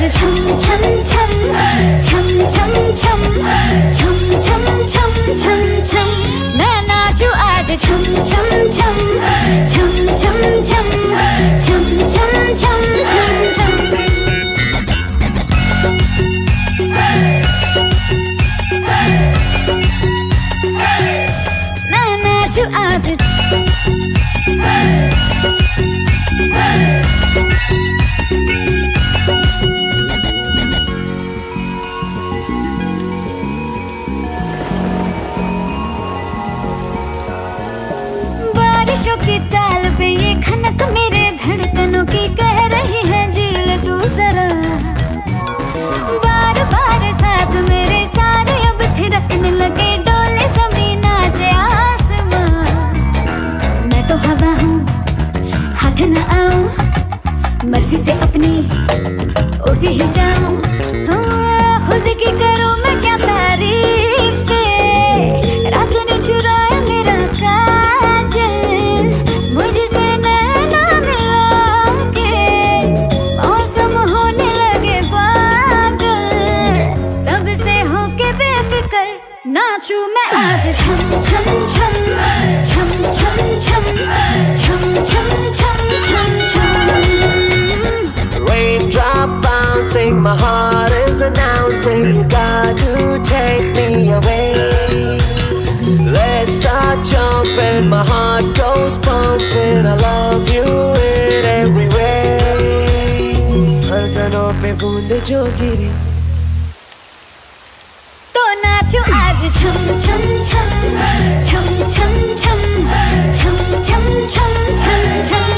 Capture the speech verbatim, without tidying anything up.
छम छम छम छम छम छम छम छम छम छम छम मैं नाचूं आज छम छम छम छम छम छम छम छम छम छम छम मैं नाचूं आज बारिशों की ताल पे ये खनक मेरे धड़कनों की कह रही है झील तू जरा बार बार साथ मेरे सारे अब थिरकने लगे डोले जमीन नाचे आसमां मैं तो हवा हूँ हाथ न आऊं मर्जी से अपनी उड़ती ही जाऊं खुद की करूं मैं क्या तारीफ रात ने चुराया मेरा काजल मुझसे नैना मिला के मौसम होने लगे पागल सबसे होके बेफिक्र नाचूं मैं आज छम छम छम छम छम छम छम छम छम छम छम Raindrop bouncing, my heart is announcing you got to take me away. Let's start jumping, my heart goes pumping. I love you in every way. धड़कनों पे बूंदे जो गिरी तो नाचूं आज छम छम छम छम छम छम छम छम छम छम छम